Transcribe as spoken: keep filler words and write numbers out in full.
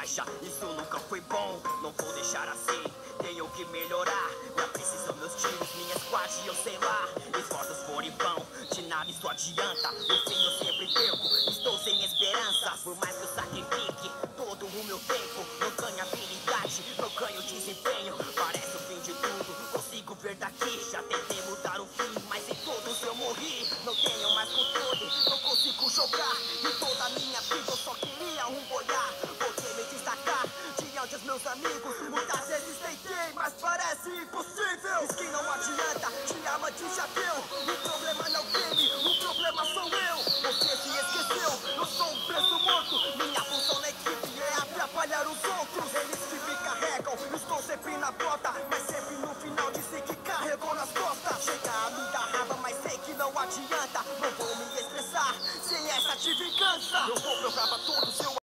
baixa, isso nunca foi bom. Não vou deixar assim, tenho que melhorar. Já precisam meus tiros, minha squad, eu sei lá. Esforços foram em vão, de nada isso adianta. No fim eu sempre perco, estou sem esperança. Por mais que eu sacrifique todo o meu tempo, não ganho habilidade, não ganho desempenho. Parece o fim de tudo, consigo ver daqui. Já tentei mudar o fim, mas em todos eu morri. Não tenho mais controle, não consigo jogar. E toda a minha vida eu só queria um olhar. Voltei me destacar diante dos meus amigos. Muitas vezes tentei, mas parece impossível. Diz que não adianta, te ama, te já deu. O problema não é o crime, o problema sou eu. Você se esqueceu, eu sou um preso morto. Minha função na equipe é atrapalhar os outros. Eles que me carregam, estou sempre na bota, mas sempre no final disse que carregou nas costas. Chega a me dar raiva, mas sei que não adianta. Não vou me estressar sem essa de vingança. Eu vou provar pra todos, eu